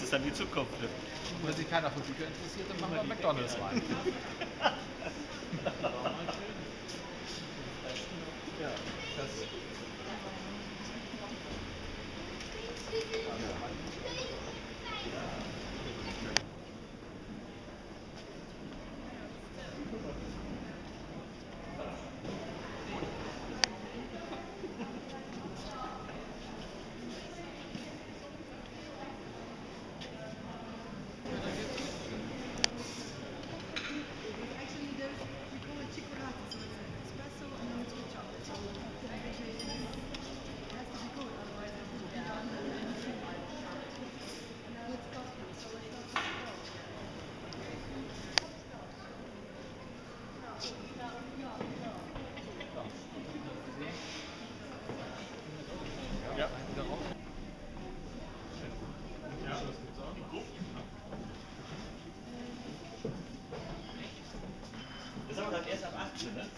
ist dann die Zukunft. Ne? Wenn sich keiner für Bücher interessiert, dann machen wir McDonalds rein. Ja, das. Das haben wir dann erst ab 18, ne?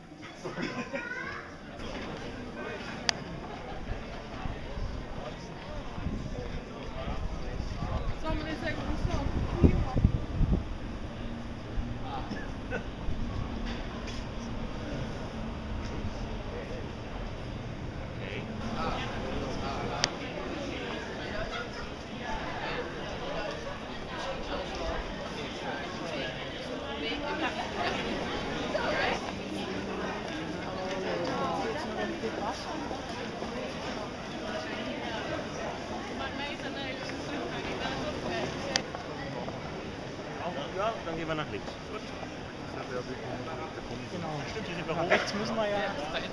Ja, dann gehen wir nach links. Gut. Genau. Stimmt, hier sind wir Nach hoch. rechts müssen wir ja.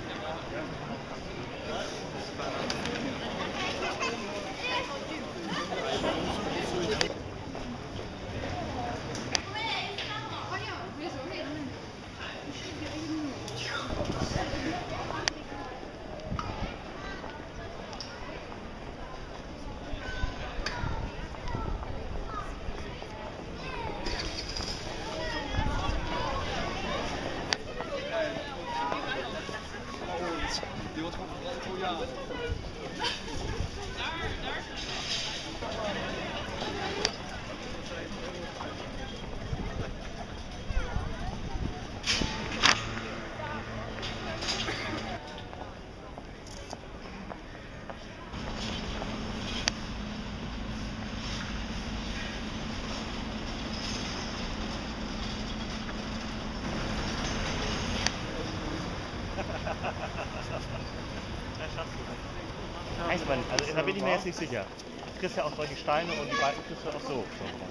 Weiß man, also da bin ich mir jetzt nicht sicher. Du kriegst ja auch solche Steine und die Balken kriegst du auch so.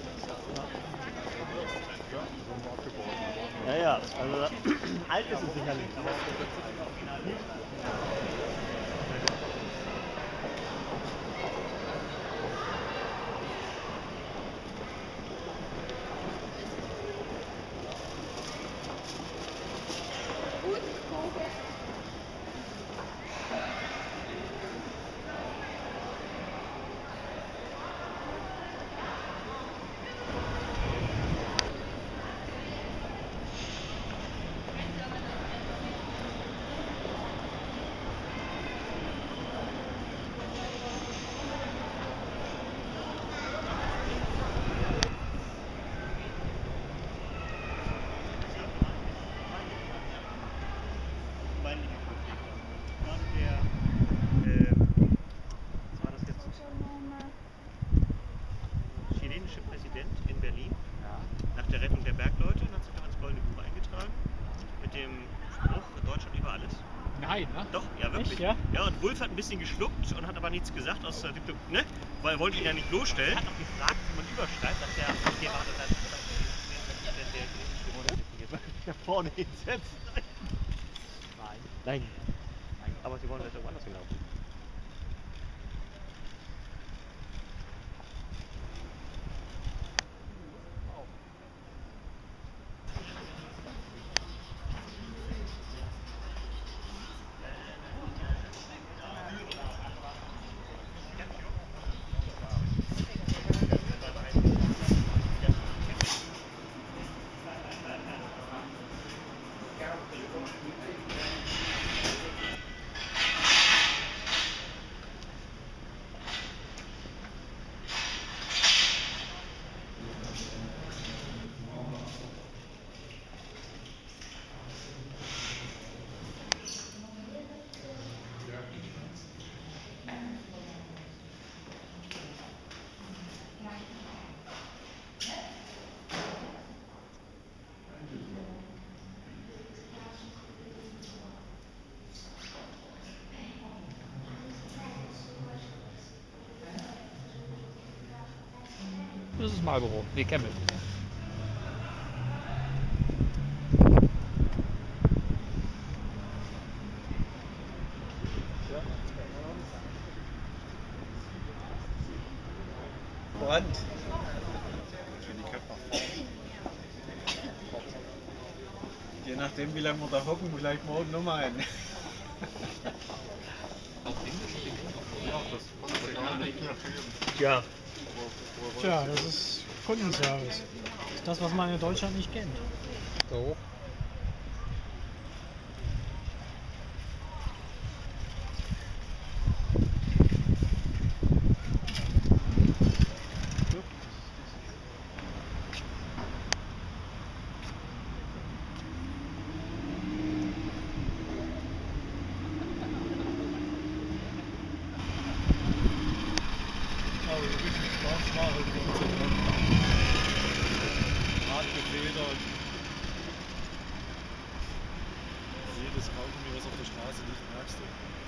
Ja, ja, also alt ist es sicherlich. Präsident in Berlin, nach der Rettung der Bergleute, hat sich da ins Goldene Buch eingetragen, mit dem Spruch, Deutschland über alles. Nein, ne? Doch, ja wirklich. Echt, ja? Ja, und Wulff hat ein bisschen geschluckt und hat aber nichts gesagt, aus der ne? Weil er wollte ihn ja nicht bloßstellen. Er hat noch gefragt, wie man überschreibt, dass der war da vorne hinsetzt. Nein. Nein. Aber sie wollen das irgendwo anders hinlaufen. Marlboro. Nee, Camel. Brand. Je nachdem, wie lange wir da hocken, vielleicht morgen nochmal einen. Ja. Tja, das ist Kundenservice. Das ist das, was man in Deutschland nicht kennt. So. Aber richtig Spaß war halt hart gefedert. Jedes Kaugummi, was auf der Straße liegt, merkst du.